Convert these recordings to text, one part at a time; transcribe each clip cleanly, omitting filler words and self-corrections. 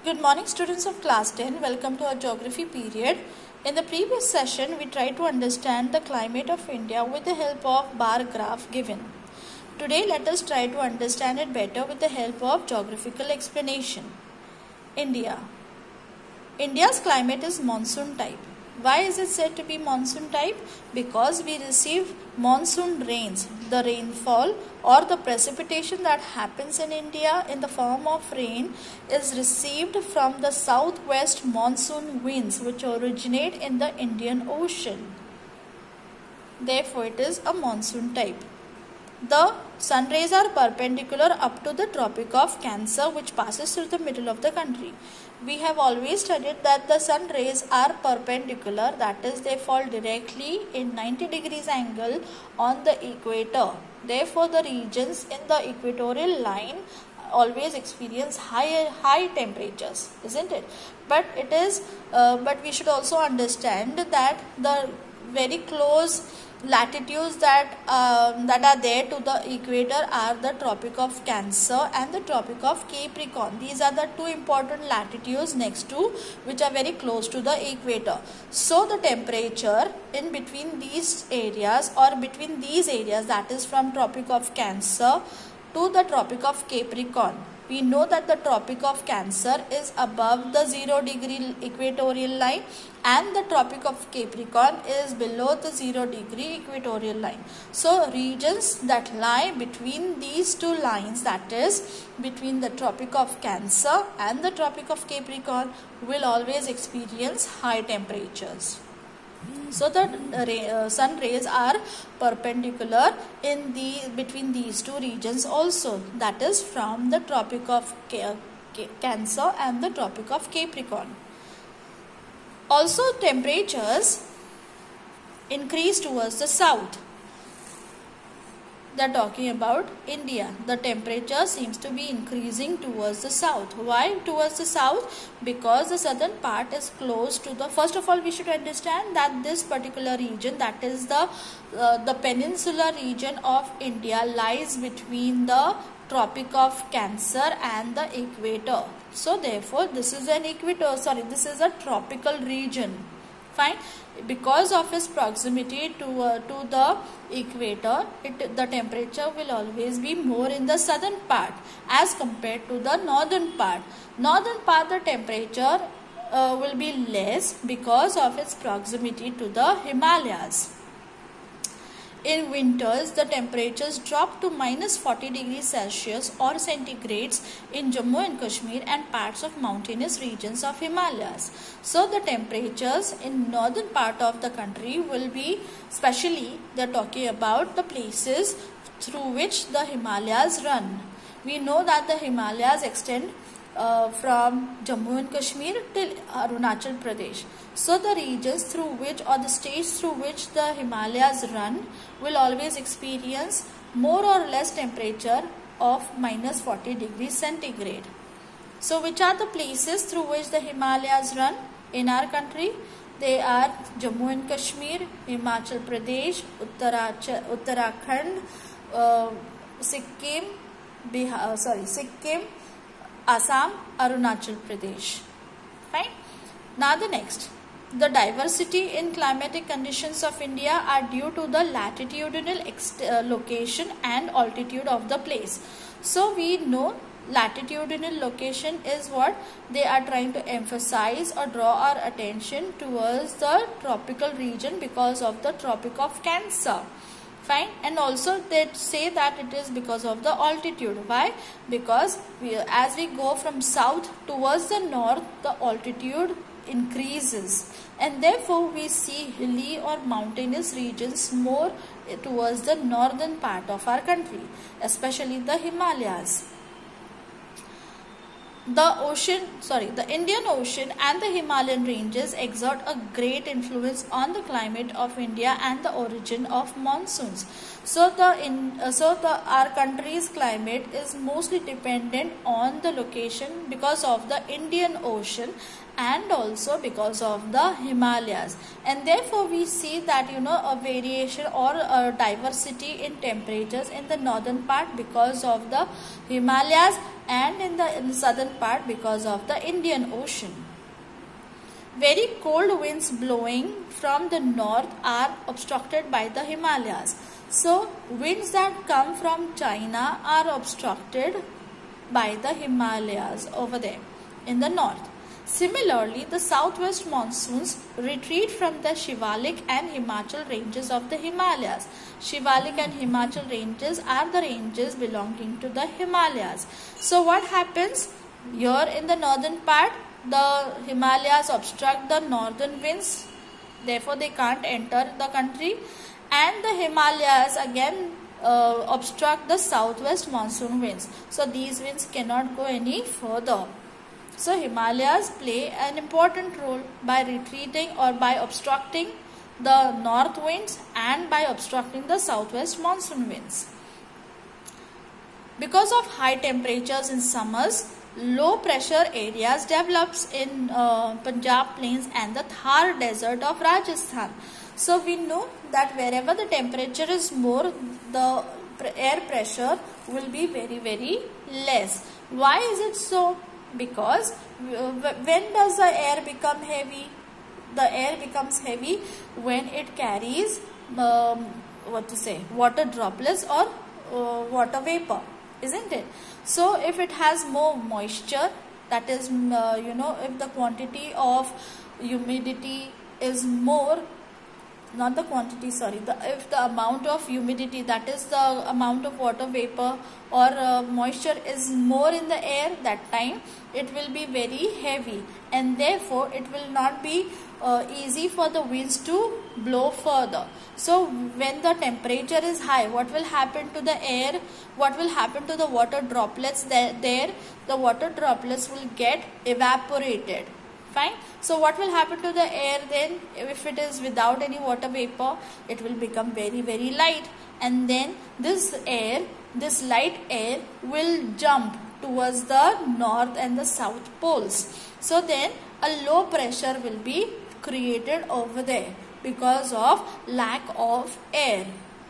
Good morning students of class 10. Welcome to our geography period. In the previous session, we tried to understand the climate of India with the help of bar graph given. Today, let us try to understand it better with the help of geographical explanation. India. India's climate is monsoon type. Why is it said to be monsoon type? Because we receive monsoon rains. The rainfall or the precipitation that happens in India in the form of rain is received from the southwest monsoon winds which originate in the Indian Ocean. Therefore, it is a monsoon type. The sun rays are perpendicular up to the Tropic of Cancer, which passes through the middle of the country. We have always studied that the sun rays are perpendicular, that is, they fall directly in 90 degrees angle on the equator. Therefore, the regions in the equatorial line always experience high temperatures, isn't it? But we should also understand that the very close latitudes that are there to the equator are the Tropic of Cancer and the Tropic of Capricorn. These are the two important latitudes next to which are very close to the equator. So the temperature in between these areas or between these areas, that is from Tropic of Cancer to the Tropic of Capricorn, we know that the Tropic of Cancer is above the 0 degree equatorial line and the Tropic of Capricorn is below the 0 degree equatorial line. So regions that lie between these two lines, that is between the Tropic of Cancer and the Tropic of Capricorn, will always experience high temperatures. So the sun rays are perpendicular in between these two regions also, that is from the Tropic of Cancer and the Tropic of Capricorn. Also, temperatures increase towards the south. They are talking about India. The temperature seems to be increasing towards the south. Why towards the south? Because the southern part is close to the... First of all, we should understand that this particular region, that is the peninsular region of India, lies between the Tropic of Cancer and the equator. So therefore, this is a tropical region. Fine. Because of its proximity to the equator, the temperature will always be more in the southern part as compared to the northern part. Northern part, the temperature will be less because of its proximity to the Himalayas. In winters, the temperatures drop to minus 40 degrees Celsius or centigrades in Jammu and Kashmir and parts of mountainous regions of Himalayas. So the temperatures in northern part of the country will be, especially they are talking about the places through which the Himalayas run. We know that the Himalayas extend from Jammu and Kashmir till Arunachal Pradesh. So the regions through which or the states through which the Himalayas run will always experience more or less temperature of minus 40 degrees centigrade. So which are the places through which the Himalayas run in our country? They are Jammu and Kashmir, Himachal Pradesh, Uttarakhand, Sikkim, Assam, Arunachal Pradesh. Fine. Now the next. The diversity in climatic conditions of India are due to the latitudinal location and altitude of the place. So we know latitudinal location is what they are trying to emphasize or draw our attention towards the tropical region because of the Tropic of Cancer. Fine. And also they say that it is because of the altitude. Why? Because as we go from south towards the north, the altitude increases and therefore we see hilly or mountainous regions more towards the northern part of our country, especially the Himalayas. The Indian Ocean and the Himalayan ranges exert a great influence on the climate of India and the origin of monsoons. So our country's climate is mostly dependent on the location because of the Indian Ocean and also because of the Himalayas. And therefore we see that a variation or a diversity in temperatures in the northern part because of the Himalayas, and in the southern part because of the Indian Ocean. Very cold winds blowing from the north are obstructed by the Himalayas. So winds that come from China are obstructed by the Himalayas over there in the north. Similarly, the southwest monsoons retreat from the Shivalik and Himachal ranges of the Himalayas. Shivalik and Himachal ranges are the ranges belonging to the Himalayas. So what happens here in the northern part? The Himalayas obstruct the northern winds, therefore they can't enter the country, and the Himalayas again obstruct the southwest monsoon winds. So these winds cannot go any further. So Himalayas play an important role by retreating or by obstructing the north winds and by obstructing the southwest monsoon winds. Because of high temperatures in summers, low pressure areas develops in Punjab plains and the Thar desert of Rajasthan. So we know that wherever the temperature is more, the air pressure will be very less. Why is it so? Because when does the air become heavy? The air becomes heavy when it carries water droplets or water vapor, isn't it? So if it has more moisture, that is if the quantity of humidity is more, not the quantity, sorry, if the amount of humidity, that is the amount of water vapor or moisture is more in the air, that time it will be very heavy, and therefore it will not be easy for the winds to blow further. So when the temperature is high, what will happen to the air? What will happen to the water droplets there? The water droplets will get evaporated. Fine. So what will happen to the air then? If it is without any water vapor, it will become very light, and then this light air will jump towards the north and the south poles. So then a low pressure will be created over there because of lack of air.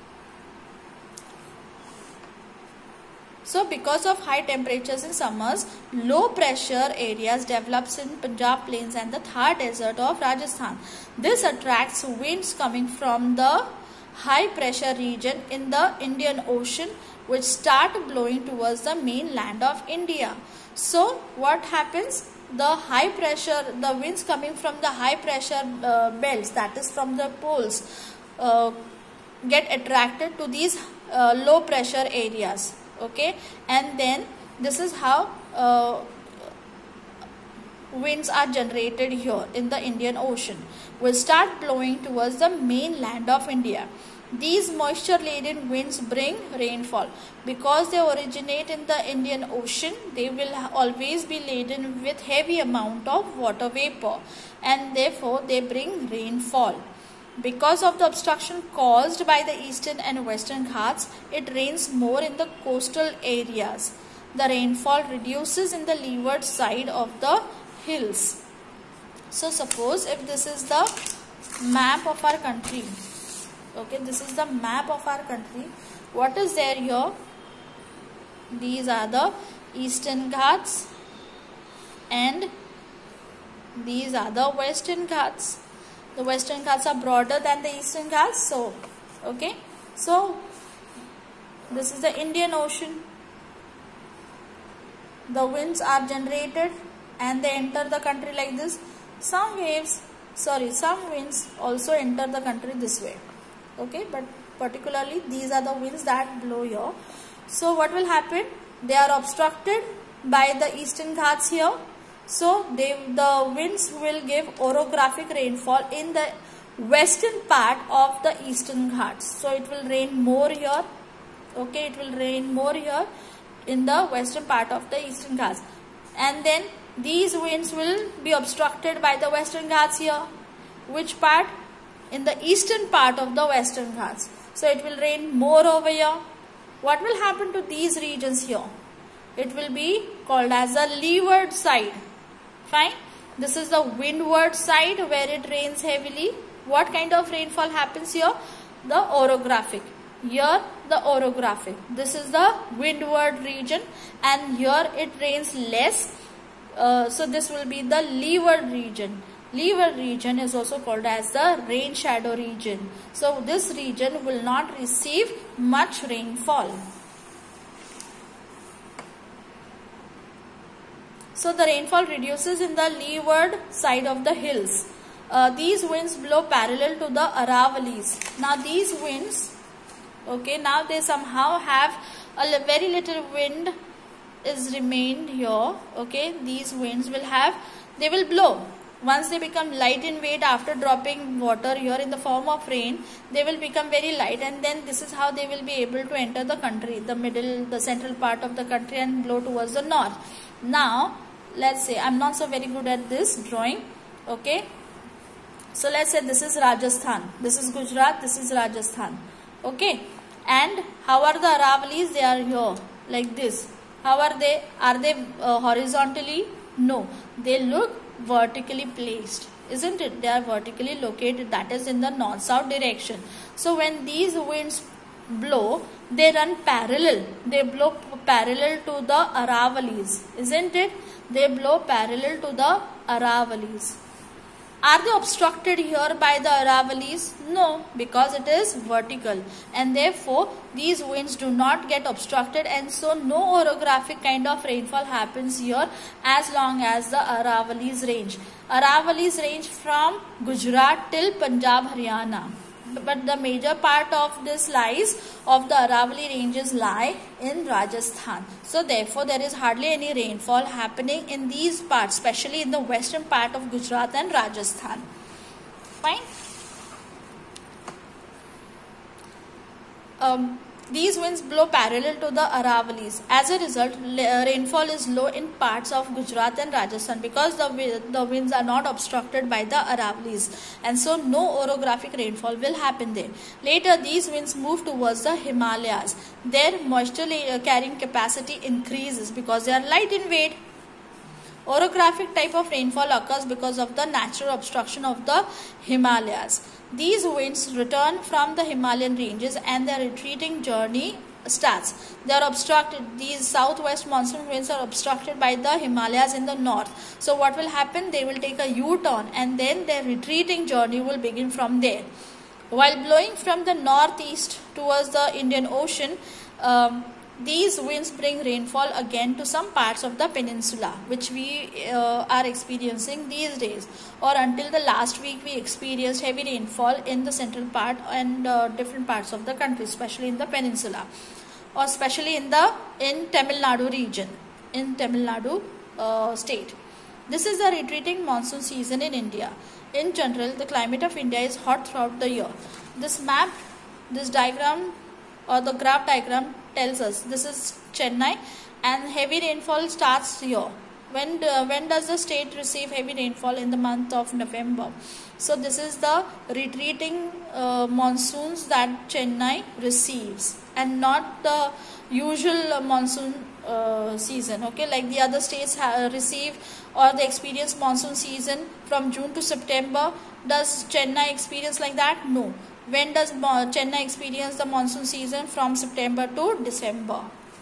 So because of high temperatures in summers, low pressure areas develops in Punjab plains and the Thar desert of Rajasthan. This attracts winds coming from the high pressure region in the Indian Ocean, which start blowing towards the mainland of India. So what happens? The winds coming from the high pressure belts, that is from the poles, get attracted to these low pressure areas. Okay, and then this is how winds are generated here in the Indian Ocean, will start blowing towards the mainland of India. These moisture laden winds bring rainfall. Because they originate in the Indian Ocean, they will always be laden with heavy amount of water vapor, and therefore they bring rainfall. Because of the obstruction caused by the eastern and western Ghats, it rains more in the coastal areas. The rainfall reduces in the leeward side of the hills. So suppose if this is the map of our country. Okay, this is the map of our country. What is there here? These are the eastern Ghats and these are the western Ghats. The western Ghats are broader than the eastern Ghats. So, okay. So, this is the Indian Ocean. The winds are generated and they enter the country like this. Some winds also enter the country this way. Okay, but particularly these are the winds that blow here. So, what will happen? They are obstructed by the eastern Ghats here. So the winds will give orographic rainfall in the western part of the eastern Ghats. So it will rain more here. Okay, it will rain more here in the western part of the eastern Ghats. And then these winds will be obstructed by the western Ghats here. Which part? In the eastern part of the western Ghats. So it will rain more over here. What will happen to these regions here? It will be called as a leeward side. Fine. This is the windward side where it rains heavily. What kind of rainfall happens here? The orographic. Here the orographic. This is the windward region, and here it rains less. So this will be the leeward region. Leeward region is also called as the rain shadow region. So this region will not receive much rainfall. So the rainfall reduces in the leeward side of the hills. These winds blow parallel to the Aravalis. Now these winds, okay, now they somehow have a very little wind is remained here. Okay, these winds they will blow. Once they become light in weight after dropping water here in the form of rain, they will become very light, and then this is how they will be able to enter the country, the central part of the country, and blow towards the north. Now let's say, I'm not so very good at this drawing. Okay, so let's say this is Rajasthan, this is Gujarat, this is Rajasthan. Okay, and how are the Aravalis? They are here like this. How are they? Are they horizontally? No, they look vertically placed, isn't it? They are vertically located, that is in the north-south direction. So when these winds blow, they run parallel. They blow parallel to the Aravalis, isn't it? They blow parallel to the Aravalis. Are they obstructed here by the Aravalis? No, because it is vertical, and therefore these winds do not get obstructed, and so no orographic kind of rainfall happens here as long as the Aravalis range. Aravalis range from Gujarat till Punjab, Haryana. But the major part of this of the Aravali ranges lie in Rajasthan. So therefore there is hardly any rainfall happening in these parts, especially in the western part of Gujarat and Rajasthan. Fine. These winds blow parallel to the Aravalis. As a result, rainfall is low in parts of Gujarat and Rajasthan because the winds are not obstructed by the Aravalis, and so no orographic rainfall will happen there. Later, these winds move towards the Himalayas. Their moisture carrying capacity increases because they are light in weight. Orographic type of rainfall occurs because of the natural obstruction of the Himalayas. These winds return from the Himalayan ranges and their retreating journey starts. They are obstructed. These southwest monsoon winds are obstructed by the Himalayas in the north. So what will happen? They will take a U-turn, and then their retreating journey will begin from there. While blowing from the northeast towards the Indian Ocean, these winds bring rainfall again to some parts of the peninsula, which we are experiencing these days. Or until the last week, we experienced heavy rainfall in the central part and different parts of the country, especially in the peninsula, or especially in Tamil Nadu region, in Tamil Nadu state. This is the retreating monsoon season in India. In general, the climate of India is hot throughout the year. This diagram or the graph diagram tells us this is Chennai, and heavy rainfall starts here. When does the state receive heavy rainfall? In the month of November. So this is the retreating monsoons that Chennai receives, and not the usual monsoon season. Okay, like the other states receive or they experience monsoon season from June to September. Does Chennai experience like that? No. When does Chennai experience the monsoon season? From September to December,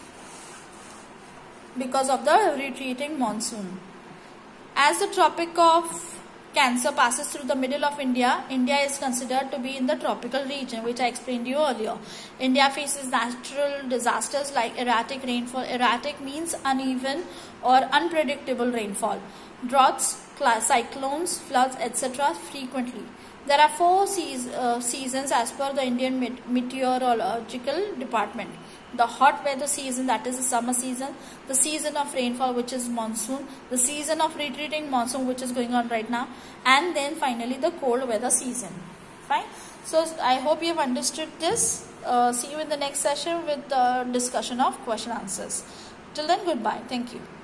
because of the retreating monsoon. As the Tropic of Cancer passes through the middle of India, India is considered to be in the tropical region, which I explained to you earlier. India faces natural disasters like erratic rainfall. Erratic means uneven or unpredictable rainfall. Droughts, cyclones, floods, etc. frequently. There are 4 seasons as per the Indian Meteorological Department. The hot weather season, that is the summer season. The season of rainfall, which is monsoon. The season of retreating monsoon, which is going on right now. And then finally the cold weather season. Fine. So I hope you have understood this. See you in the next session with the discussion of question answers. Till then, goodbye. Thank you.